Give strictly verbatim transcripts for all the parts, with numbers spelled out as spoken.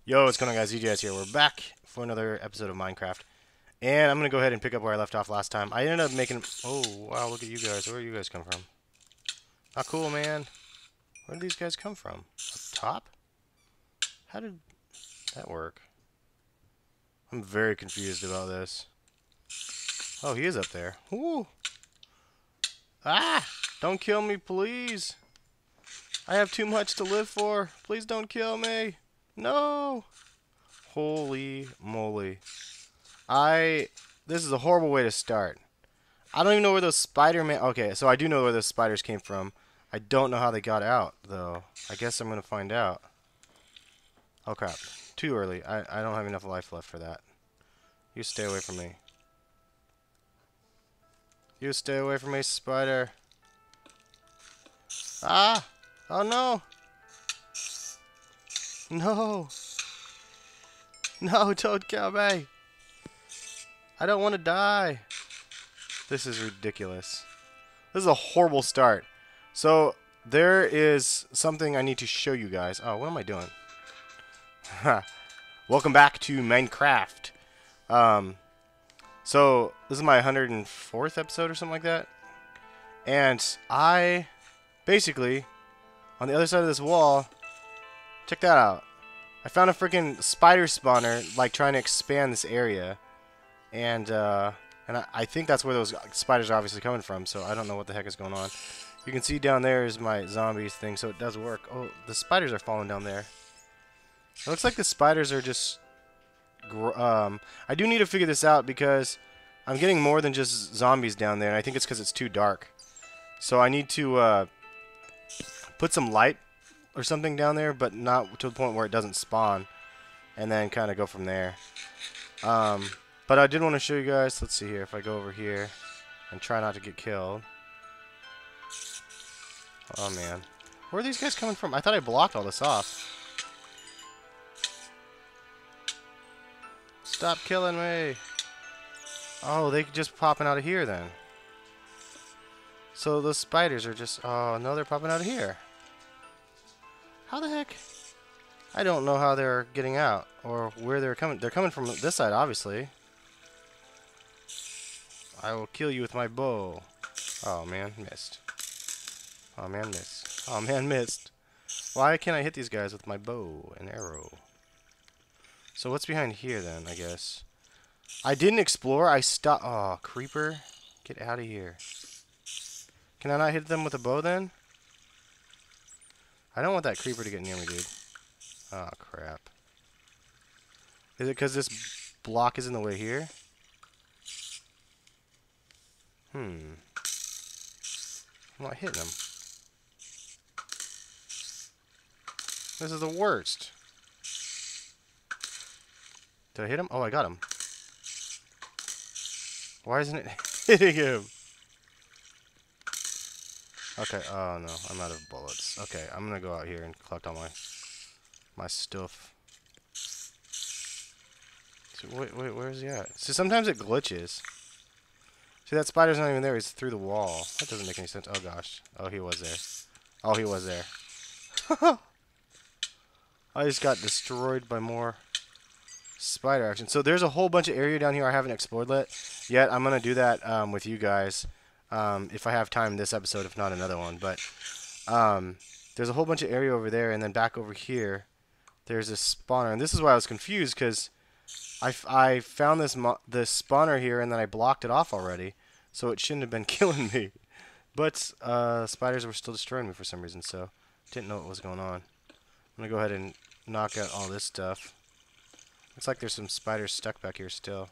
Yo, what's going on, guys? E J S here. We're back for another episode of Minecraft. And I'm going to go ahead and pick up where I left off last time. I ended up making... Oh, wow, look at you guys. Where do you guys come from? Not cool, man. Where did these guys come from? Up top? How did that work? I'm very confused about this. Oh, he is up there. Ooh. Ah! Don't kill me, please. I have too much to live for. Please don't kill me. No! Holy moly. I... This is a horrible way to start. I don't even know where those Spider-Man... Okay, so I do know where those spiders came from. I don't know how they got out, though. I guess I'm going to find out. Oh, crap. Too early. I, I don't have enough life left for that. You stay away from me. You stay away from me, spider. Ah! Oh, no! No! No, don't kill me! I don't want to die. This is ridiculous. This is a horrible start. So, there is something I need to show you guys. Oh, what am I doing? Welcome back to Minecraft. Um, so, this is my one hundred fourth episode or something like that. And I, basically, on the other side of this wall, check that out. I found a freaking spider spawner, like, trying to expand this area. And, uh, and I, I think that's where those spiders are obviously coming from, so I don't know what the heck is going on. You can see down there is my zombies thing, so it does work. Oh, the spiders are falling down there. It looks like the spiders are just... Gr um, I do need to figure this out because I'm getting more than just zombies down there, and I think it's because it's too dark. So I need to, uh, put some light or something down there, but not to the point where it doesn't spawn, and then kind of go from there. Um, but I did want to show you guys. Let's see here if I go over here and try not to get killed. Oh man, where are these guys coming from? I thought I blocked all this off. Stop killing me! Oh, they just popping out of here then. So those spiders are just... Oh no, they're popping out of here. How the heck? I don't know how they're getting out or where they're coming. They're coming from this side, obviously. I will kill you with my bow. Oh man, missed. Oh man, missed. Oh man, missed. Why can't I hit these guys with my bow and arrow? So what's behind here then, I guess? I didn't explore. I stopped. Oh, creeper. Get out of here. Can I not hit them with a bow then? I don't want that creeper to get near me, dude. Oh, crap. Is it because this block is in the way here? Hmm. I'm not hitting him. This is the worst. Did I hit him? Oh, I got him. Why isn't it hitting him? Okay, oh no, I'm out of bullets. Okay, I'm gonna go out here and collect all my my stuff. So, wait, wait, where is he at? See, sometimes it glitches. See, that spider's not even there, he's through the wall. That doesn't make any sense. Oh gosh. Oh, he was there. Oh, he was there. I just got destroyed by more spider action. So there's a whole bunch of area down here I haven't explored yet. I'm gonna do that um, with you guys. Um, if I have time this episode, if not another one. But um, there's a whole bunch of area over there, and then back over here, there's this spawner. And this is why I was confused, because I, f I found this, mo this spawner here, and then I blocked it off already. So it shouldn't have been killing me. But uh, spiders were still destroying me for some reason, so didn't know what was going on. I'm going to go ahead and knock out all this stuff. Looks like there's some spiders stuck back here still.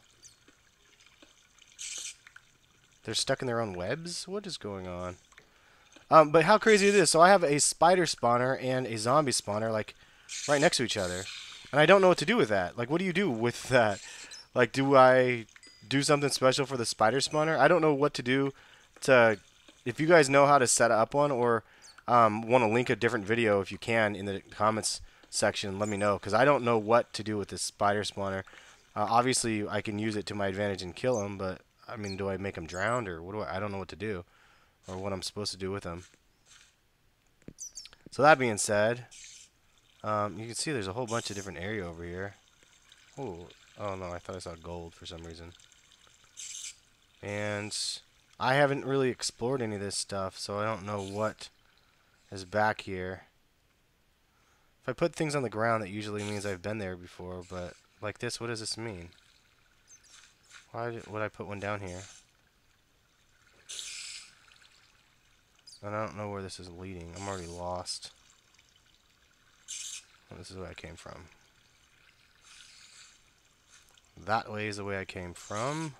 They're stuck in their own webs? What is going on? Um, but how crazy is this? So I have a spider spawner and a zombie spawner, like, right next to each other. And I don't know what to do with that. Like, what do you do with that? Like, do I do something special for the spider spawner? I don't know what to do to... If you guys know how to set up one, or um, want to link a different video if you can in the comments section, let me know. Because I don't know what to do with this spider spawner. Uh, obviously, I can use it to my advantage and kill them, but... I mean, do I make them drowned, or what do I... I don't know what to do, or what I'm supposed to do with them. So that being said, Um, you can see there's a whole bunch of different area over here. Oh, oh no, I thought I saw gold for some reason. And I haven't really explored any of this stuff, so I don't know what is back here. If I put things on the ground, that usually means I've been there before, but like this, what does this mean? Why would I put one down here? And I don't know where this is leading. I'm already lost. Well, this is where I came from. That way is the way I came from.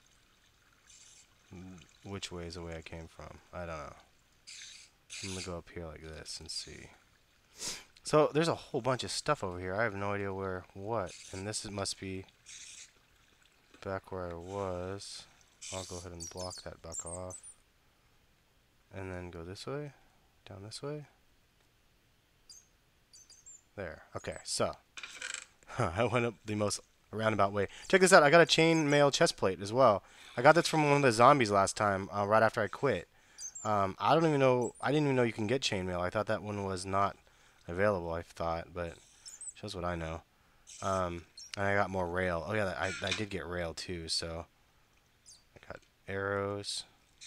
Which way is the way I came from? I don't know. I'm gonna go up here like this and see. So there's a whole bunch of stuff over here. I have no idea where what. And this is, must be back where I was. I'll go ahead and block that back off. And then go this way. Down this way. There. Okay, so. I went up the most roundabout way. Check this out. I got a chainmail chest plate as well. I got this from one of the zombies last time, uh, right after I quit. Um, I don't even know. I didn't even know you can get chainmail. I thought that one was not available. I thought, but shows what I know. Um, and I got more rail. Oh yeah, I I did get rail too. So I got arrows.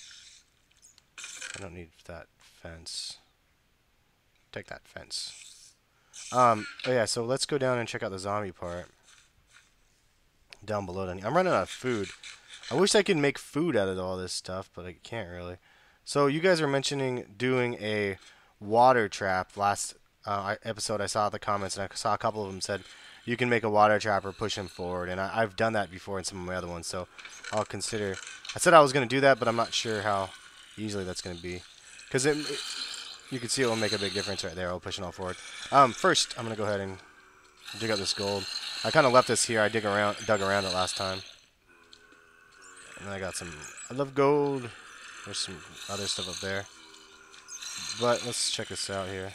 I don't need that fence. Take that fence. Um, oh yeah, so let's go down and check out the zombie part. Down below. Down here. I'm running out of food. I wish I could make food out of all this stuff, but I can't really. So you guys were mentioning doing a water trap. Last uh, episode I saw the comments, and I saw a couple of them said you can make a water trap or push him forward. And I, I've done that before in some of my other ones, so I'll consider. I said I was going to do that, but I'm not sure how easily that's going to be. Because it, it, you can see it will make a big difference right there. I'll push it all forward. Um, first, I'm going to go ahead and dig up this gold. I kind of left this here. I dig around, dug around it last time. And I got some. I love gold. There's some other stuff up there. But let's check this out here.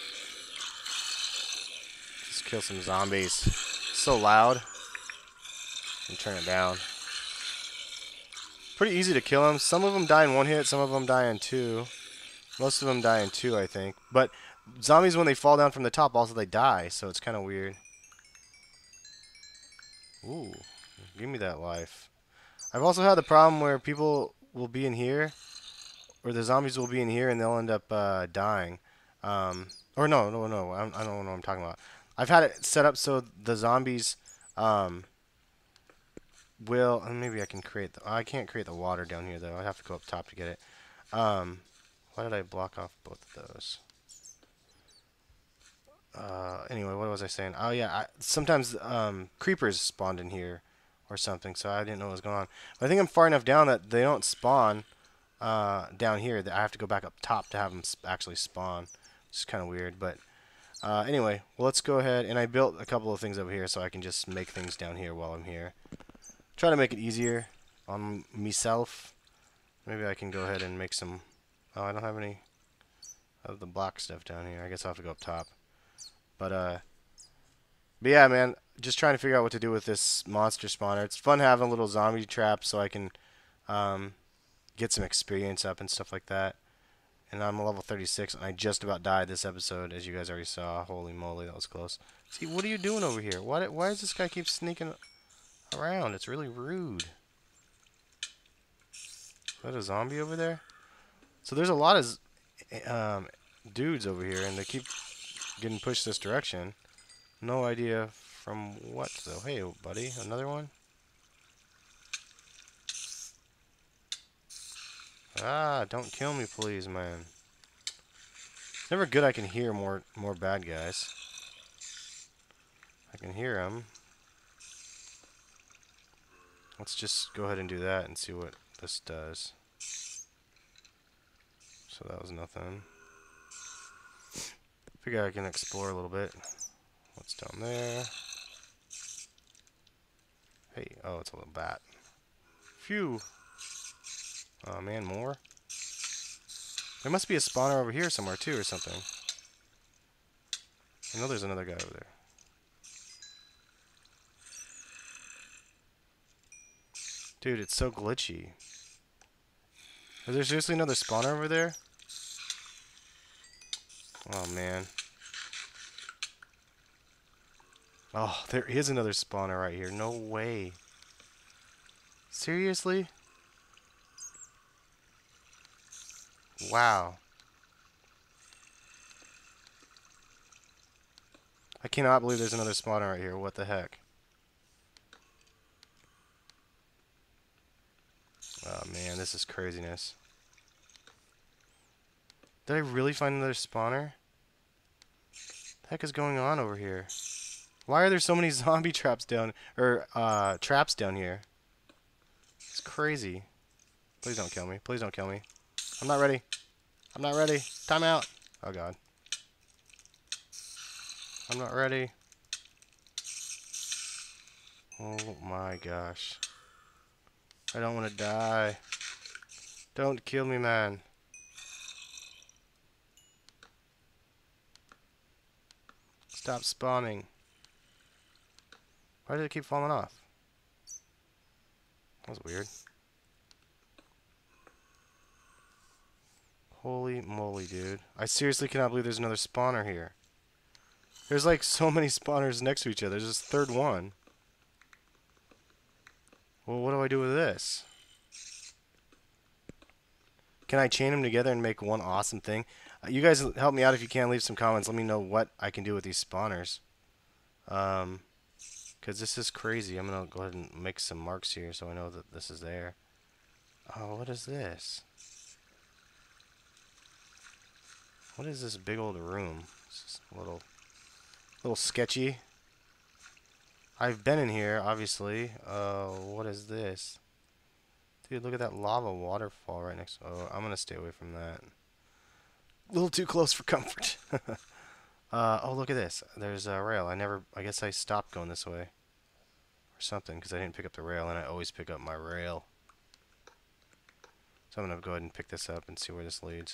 Just kill some zombies. So loud. And turn it down. Pretty easy to kill them. Some of them die in one hit. Some of them die in two. Most of them die in two, I think. But zombies, when they fall down from the top, also they die. So it's kind of weird. Ooh. Give me that life. I've also had the problem where people will be in here, or the zombies will be in here, and they'll end up uh, dying. Um, or no, no, no, I, I don't know what I'm talking about. I've had it set up so the zombies um, will, and maybe I can create, the, I can't create the water down here, though. I have to go up top to get it. Um, why did I block off both of those? Uh, anyway, what was I saying? Oh, yeah, I, sometimes um, creepers spawned in here or something, so I didn't know what was going on. But I think I'm far enough down that they don't spawn uh, down here. That I have to go back up top to have them sp actually spawn. It's kind of weird, but uh, anyway, well, let's go ahead. And I built a couple of things over here so I can just make things down here while I'm here. Try to make it easier on myself. Maybe I can go ahead and make some... Oh, I don't have any of the black stuff down here. I guess I'll have to go up top. But, uh... But yeah, man, just trying to figure out what to do with this monster spawner. It's fun having a little zombie trap so I can um, get some experience up and stuff like that. And I'm a level thirty-six, and I just about died this episode, as you guys already saw. Holy moly, that was close. See, what are you doing over here? Why, why does this guy keep sneaking around? It's really rude. Is that a zombie over there? So there's a lot of um, dudes over here, and they keep getting pushed this direction. No idea from what, though. Hey, buddy, another one? Ah, don't kill me, please, man. It's never good I can hear more more bad guys. I can hear them. Let's just go ahead and do that and see what this does. So that was nothing. Figure I can explore a little bit. What's down there? Hey, oh, it's a little bat. Phew. Oh man, more? There must be a spawner over here somewhere too or something. I know there's another guy over there. Dude, it's so glitchy. Is there seriously another spawner over there? Oh man. Oh, there is another spawner right here. No way. Seriously? Wow. I cannot believe there's another spawner right here. What the heck? Oh man, this is craziness. Did I really find another spawner? What the heck is going on over here? Why are there so many zombie traps down, or uh, traps down here? It's crazy. Please don't kill me. Please don't kill me. I'm not ready. I'm not ready. Time out. Oh god. I'm not ready. Oh my gosh. I don't want to die. Don't kill me, man. Stop spawning. Why did it keep falling off? That was weird. Holy moly, dude. I seriously cannot believe there's another spawner here. There's like so many spawners next to each other. There's this third one. Well, what do I do with this? Can I chain them together and make one awesome thing? Uh, you guys help me out if you can. Leave some comments. Let me know what I can do with these spawners. Um, because this is crazy. I'm going to go ahead and make some marks here so I know that this is there. Oh, what is this? What is this big old room? It's just a little, little sketchy. I've been in here, obviously. Uh, what is this? Dude, look at that lava waterfall right next. Oh, I'm gonna stay away from that. A little too close for comfort. uh, oh, look at this. There's a rail. I never. I guess I stopped going this way, or something, because I didn't pick up the rail, and I always pick up my rail. So I'm gonna go ahead and pick this up and see where this leads.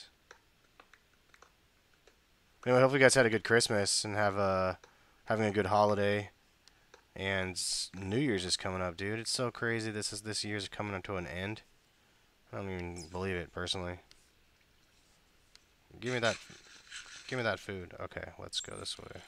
Anyway, hopefully you guys had a good Christmas and have a having a good holiday. And New Year's is coming up, dude. It's so crazy. This is this year's coming up to an end. I don't even believe it, personally. Give me that. Give me that food. Okay, let's go this way.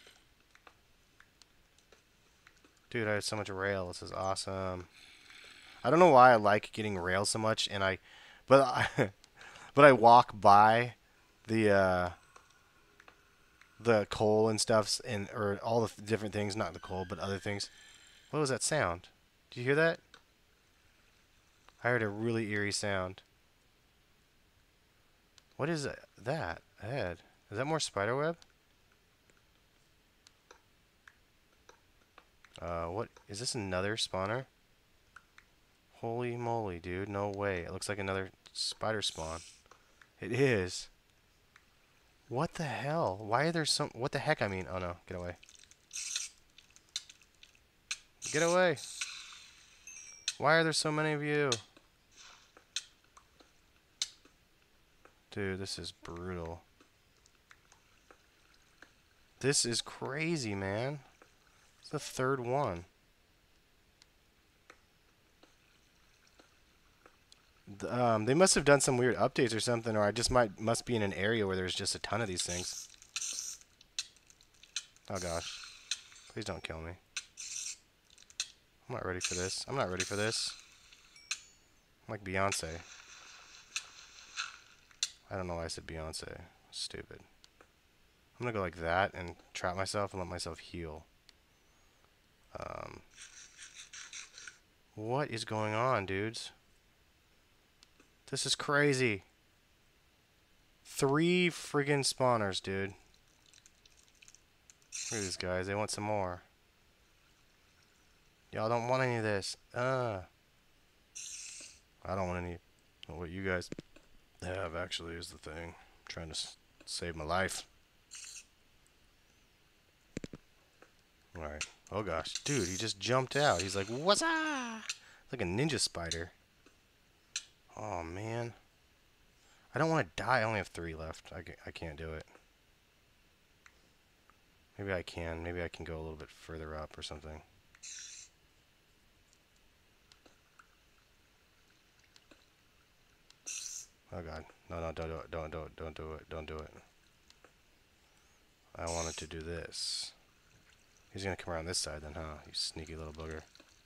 Dude, I have so much rail. This is awesome. I don't know why I like getting rail so much, and I, but I, but I walk by the uh, the coal and stuffs and or all the different things, not the coal, but other things. What was that sound? Did you hear that? I heard a really eerie sound. What is that ahead? Is that more spiderweb? Uh, what is this? Another spawner? Holy moly, dude! No way! It looks like another spider spawn. It is. What the hell? Why are there some? What the heck? I mean, oh no! Get away! Get away! Why are there so many of you? Dude, this is brutal. This is crazy, man. It's the third one. Um, they must have done some weird updates or something, or I just might must be in an area where there's just a ton of these things. Oh gosh. Please don't kill me. I'm not ready for this. I'm not ready for this. I'm like Beyonce. I don't know why I said Beyonce. Stupid. I'm gonna go like that and trap myself and let myself heal. Um, what is going on, dudes? This is crazy. Three friggin' spawners, dude. Look at these guys. They want some more. Y'all don't want any of this. Uh. I don't want any. What you guys have actually is the thing. I'm trying to s save my life. Alright. Oh gosh. Dude, he just jumped out. He's like, what's up? Like a ninja spider. Oh man. I don't want to die. I only have three left. I, I can't do it. Maybe I can. Maybe I can go a little bit further up or something. Oh god. No, no, don't do it. Don't do it. Don't do it. Don't do it. I wanted to do this. He's gonna come around this side then, huh? You sneaky little booger.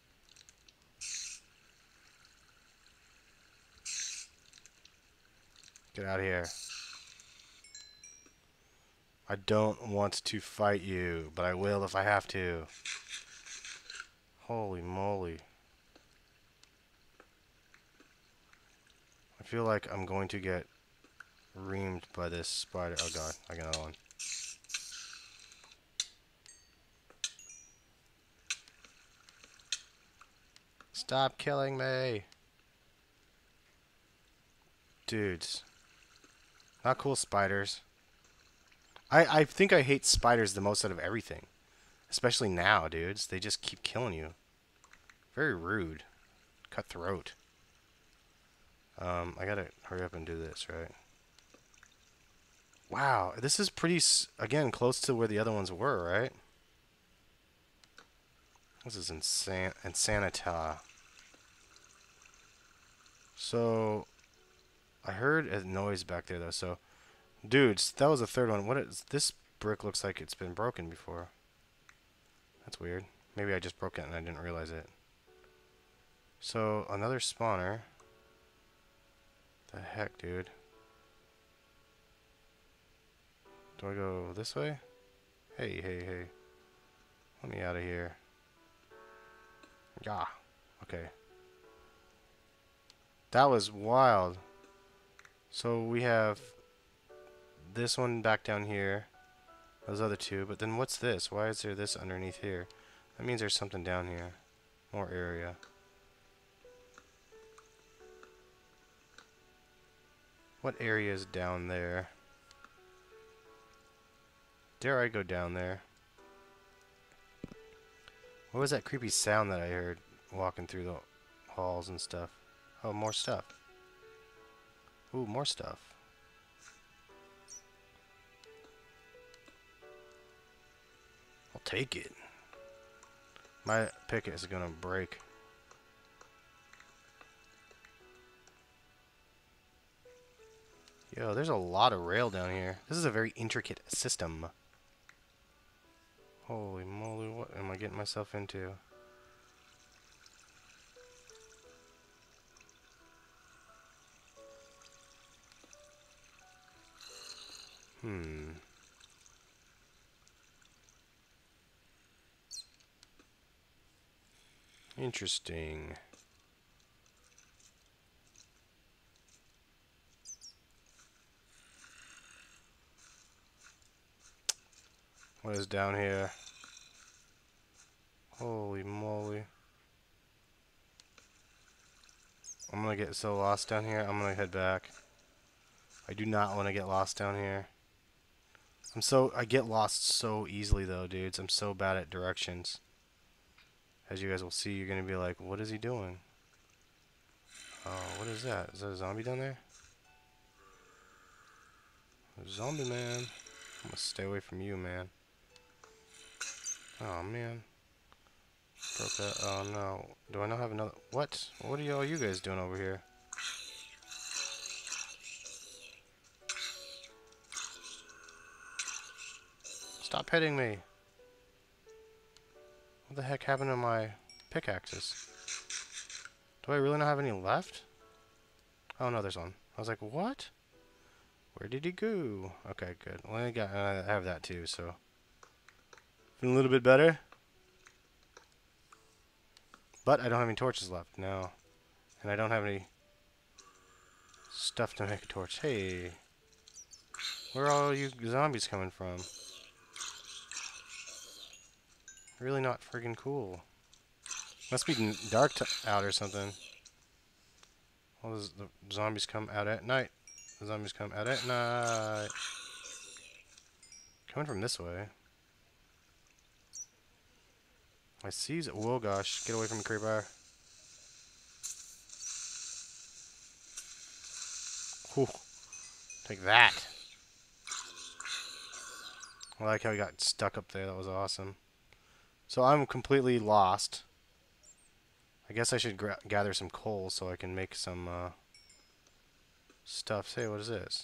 Get out of here. I don't want to fight you, but I will if I have to. Holy moly. I feel like I'm going to get reamed by this spider. Oh god, I got another one. Stop killing me. Dudes. Not cool spiders. I, I think I hate spiders the most out of everything. Especially now, dudes. They just keep killing you. Very rude. Cutthroat. Um, I gotta hurry up and do this, right? Wow, this is pretty, again, close to where the other ones were, right? This is insane, Insanita. So, I heard a noise back there, though, so... Dudes, that was the third one. What is... This brick looks like it's been broken before. That's weird. Maybe I just broke it and I didn't realize it. So, another spawner. The heck, dude? Do I go this way? Hey, hey, hey. Let me out of here. Yeah. Okay. That was wild. So we have this one back down here. Those other two. But then what's this? Why is there this underneath here? That means there's something down here. More area. What area is down there? Dare I go down there? What was that creepy sound that I heard walking through the halls and stuff? Oh, more stuff. Ooh, more stuff. I'll take it. My pick is gonna break. Yo, there's a lot of rail down here. This is a very intricate system. Holy moly, what am I getting myself into? Hmm. Interesting. What is down here? Holy moly. I'm gonna get so lost down here, I'm gonna head back. I do not want to get lost down here. I'm so, I get lost so easily though, dudes. I'm so bad at directions. As you guys will see, you're gonna be like, what is he doing? Oh, what is that? Is that a zombie down there? A zombie man. I'm gonna stay away from you, man. Oh man. Broke that. Oh no. Do I not have another? What? What are y'all you guys doing over here? Stop hitting me. What the heck happened to my pickaxes? Do I really not have any left? Oh no, there's one. I was like, what? Where did he go? Okay, good. Well, I got. I have that too. So feeling a little bit better. But I don't have any torches left. No, and I don't have any stuff to make a torch. Hey, where are all you zombies coming from? Really not friggin' cool. Must be n dark t out or something. All those the zombies come out at night. The zombies come out at night. Coming from this way. I see. Whoa, gosh! Get away from me, creeper. Whew. Take that. I like how he got stuck up there. That was awesome. So I'm completely lost. I guess I should gra gather some coal so I can make some uh, stuff. Say, what is this?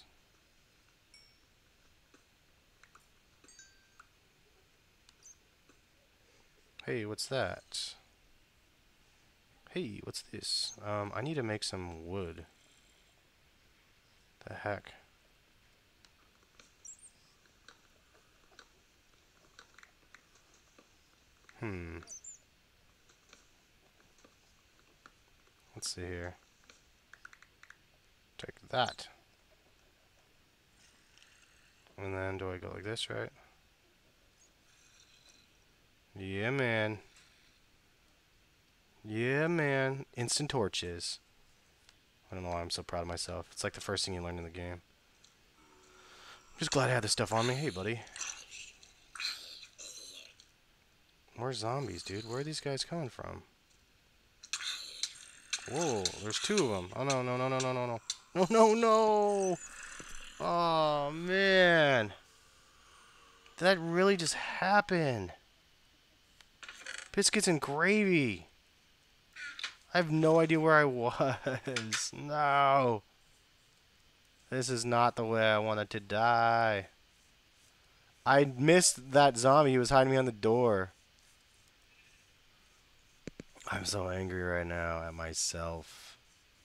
Hey, what's that? Hey, what's this? Um, I need to make some wood. The heck? Hmm. Let's see here. Take that. And then do I go like this, right? Yeah, man. Yeah, man. Instant torches. I don't know why I'm so proud of myself. It's like the first thing you learn in the game. Just glad I had this stuff on me. Hey, buddy. More zombies, dude. Where are these guys coming from? Whoa, there's two of them. Oh, no, no, no, no, no, no, no. No, no, no! Oh, man. Did that really just happen? Biscuits and gravy. I have no idea where I was. No. This is not the way I wanted to die. I missed that zombie. He was hiding behind the door. I'm so angry right now at myself.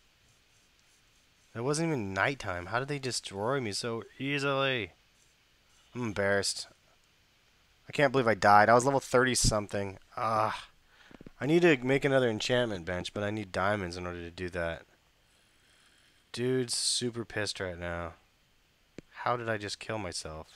It wasn't even nighttime. How did they destroy me so easily? I'm embarrassed. I can't believe I died. I was level thirty something. Ah. I need to make another enchantment bench, but I need diamonds in order to do that. Dude's super pissed right now. How did I just kill myself?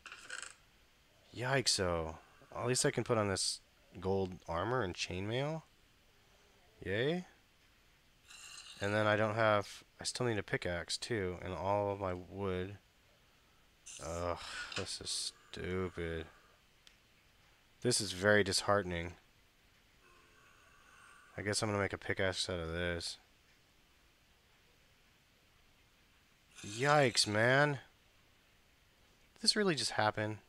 Yikes-o. At least I can put on this gold armor and chainmail. Yay. And then I don't have... I still need a pickaxe, too, and all of my wood. Ugh, this is stupid. This is very disheartening. I guess I'm gonna make a pickaxe out of this. Yikes, man. Did this really just happen?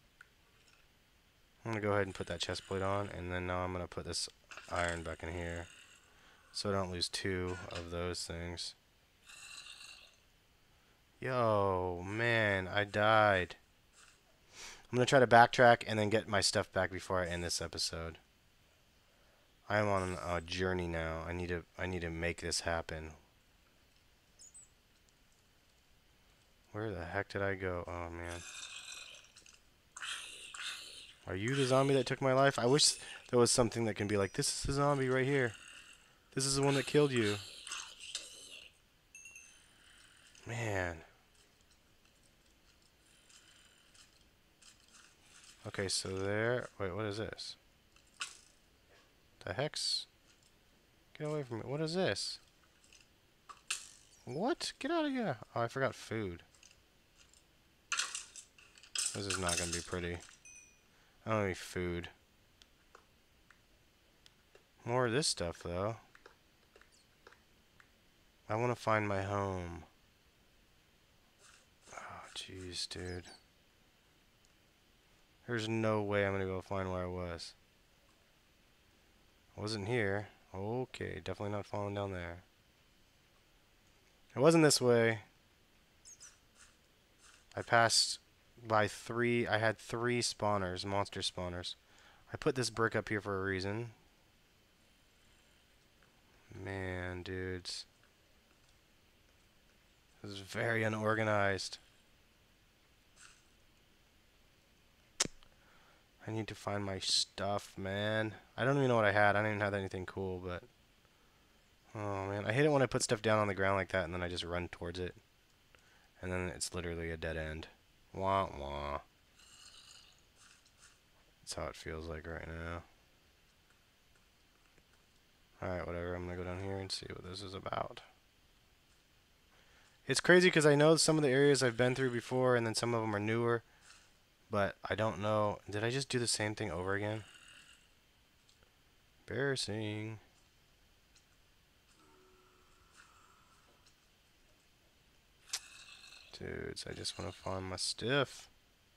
I'm gonna go ahead and put that chest plate on, and then now I'm gonna put this iron back in here, so I don't lose two of those things. Yo, man, I died. I'm gonna try to backtrack and then get my stuff back before I end this episode. I am on a journey now. I need to I need to make this happen. Where the heck did I go? Oh, man. Are you the zombie that took my life? I wish there was something that can be like, this is the zombie right here. This is the one that killed you. Man. Okay, so there... Wait, what is this? The hex? Get away from me. What is this? What? Get out of here. Oh, I forgot food. This is not going to be pretty. I don't have any food. More of this stuff, though. I want to find my home. Oh, jeez, dude. There's no way I'm going to be able to find where I was. I wasn't here. Okay, definitely not falling down there. It wasn't this way. I passed by three. I had three spawners, monster spawners. I put this brick up here for a reason. Man, dudes. This is very unorganized. I need to find my stuff, man. I don't even know what I had. I don't even have anything cool, but... Oh, man. I hate it when I put stuff down on the ground like that and then I just run towards it. And then it's literally a dead end. Wah, wah. That's how it feels like right now. Alright, whatever. I'm going to go down here and see what this is about. It's crazy because I know some of the areas I've been through before and then some of them are newer. But I don't know. Did I just do the same thing over again? Embarrassing. Dudes, I just want to find my stuff.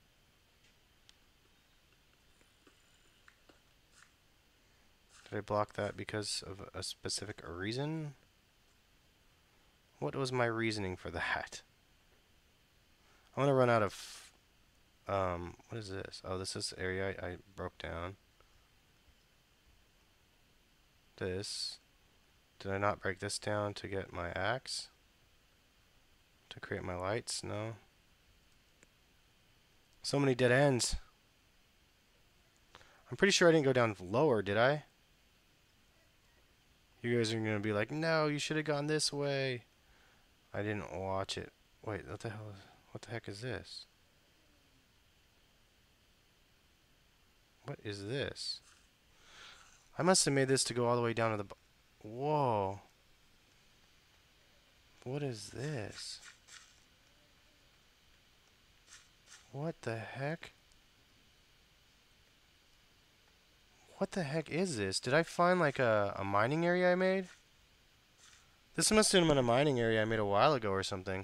Did I block that because of a specific reason? What was my reasoning for that? I'm gonna run out of... Um, what is this? Oh, this is the area I, I broke down. this. Did I not break this down to get my axe? To create my lights? No. So many dead ends. I'm pretty sure I didn't go down lower, did I? You guys are going to be like, no, you should have gone this way. I didn't watch it. Wait, what the hell is, what the heck is this? What is this? I must have made this to go all the way down to the... Whoa. What is this? What the heck? What the heck is this? Did I find like a, a mining area I made? This must have been a mining area I made a while ago or something.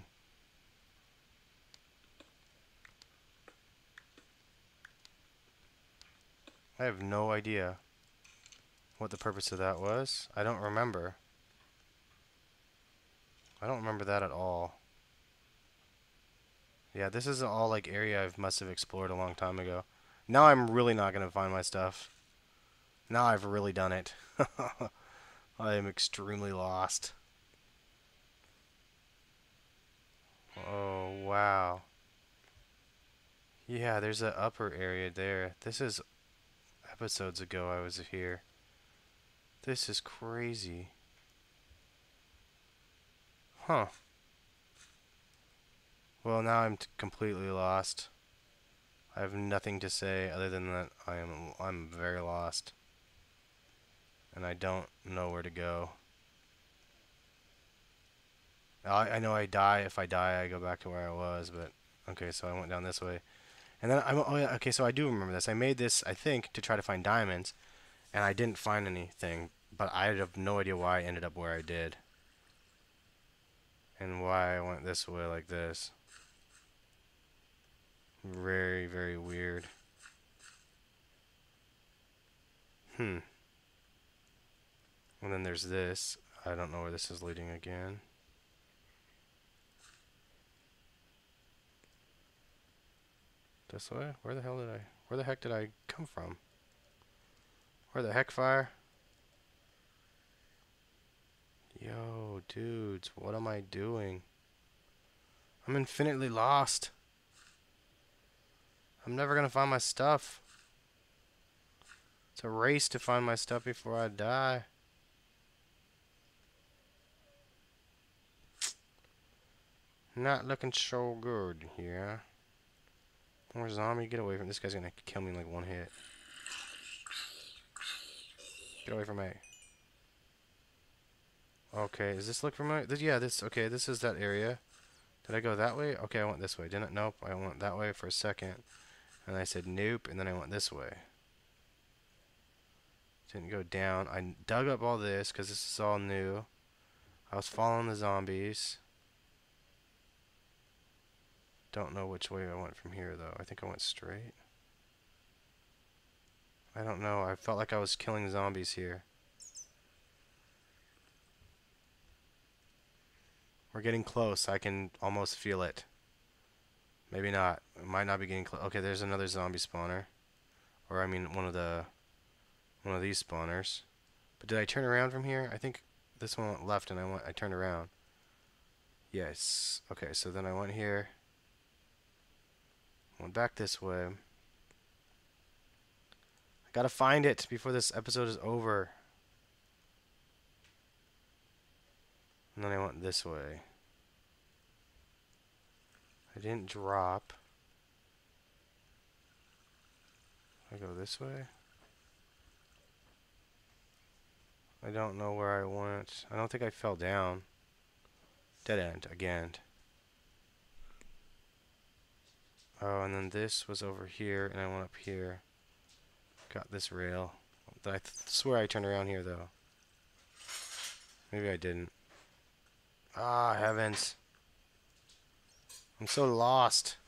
I have no idea what the purpose of that was. I don't remember. I don't remember that at all. Yeah, this is all like area I must have explored a long time ago. Now I'm really not going to find my stuff. Now I've really done it. I am extremely lost. Oh, wow. Yeah, there's an upper area there. This is episodes ago I was here. This is crazy. Huh. Well, now I'm t completely lost. I have nothing to say other than that I am I'm very lost. And I don't know where to go. I, I know I die. If I die, I go back to where I was, but okay, so I went down this way. And then I'm oh yeah, okay, so I do remember this. I made this, I think, to try to find diamonds, and I didn't find anything, but I have no idea why I ended up where I did. And why I went this way like this. Very, very weird. Hmm. And then there's this. I don't know where this is leading again. This way? Where the hell did I... Where the heck did I come from? Where the heck, fire? Yo, dudes, what am I doing? I'm infinitely lost. I'm never gonna find my stuff. It's a race to find my stuff before I die. Not looking so good here. More zombie, get away from this guy's gonna kill me in like one hit. Get away from me. Okay, does this look familiar? This, yeah, this, okay, this is that area. Did I go that way? Okay, I went this way, didn't it? Nope, I went that way for a second. And I said nope, and then I went this way. Didn't go down. I dug up all this, because this is all new. I was following the zombies. Don't know which way I went from here, though. I think I went straight. I don't know. I felt like I was killing zombies here. We're getting close. I can almost feel it. Maybe not. It might not be getting close. Okay, there's another zombie spawner. Or, I mean, one of the... One of these spawners. But did I turn around from here? I think this one went left and I went... I turned around. Yes. Okay, so then I went here. Went back this way. I gotta find it before this episode is over. And then I went this way. I didn't drop. I go this way. I don't know where I went. I don't think I fell down. Dead end again. Oh, and then this was over here, and I went up here. Got this rail. I th swear I turned around here, though. Maybe I didn't. Ah, heavens. I'm so lost.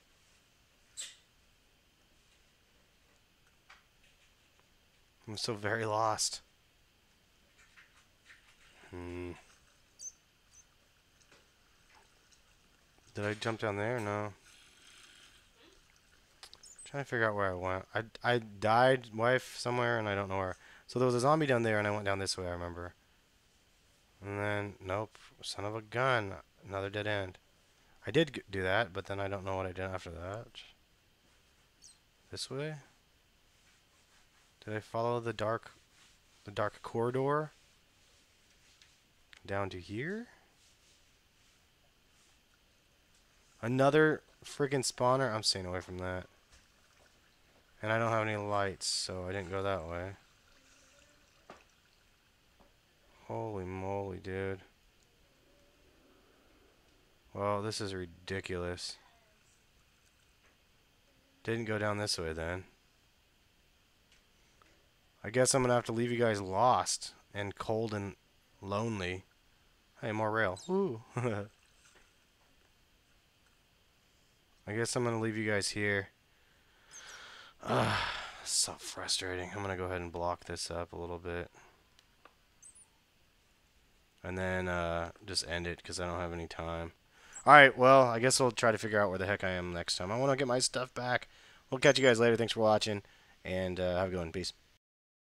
I'm so very lost. Hmm. Did I jump down there? No. Trying to figure out where I went. I, I died, wife, somewhere, and I don't know where. So there was a zombie down there, and I went down this way, I remember. And then, nope, son of a gun, another dead end. I did g- do that, but then I don't know what I did after that. This way? Did I follow the dark, the dark corridor? Down to here? Another freaking spawner? I'm staying away from that. And I don't have any lights, so I didn't go that way. Holy moly, dude. Well, this is ridiculous. Didn't go down this way then. I guess I'm gonna have to leave you guys lost and cold and lonely. Hey, more rail. Woo. I guess I'm gonna leave you guys here. Ah, so frustrating. I'm gonna go ahead and block this up a little bit. And then uh, just end it because I don't have any time. Alright, well, I guess we'll try to figure out where the heck I am next time. I want to get my stuff back. We'll catch you guys later. Thanks for watching, and uh, have a good one. Peace.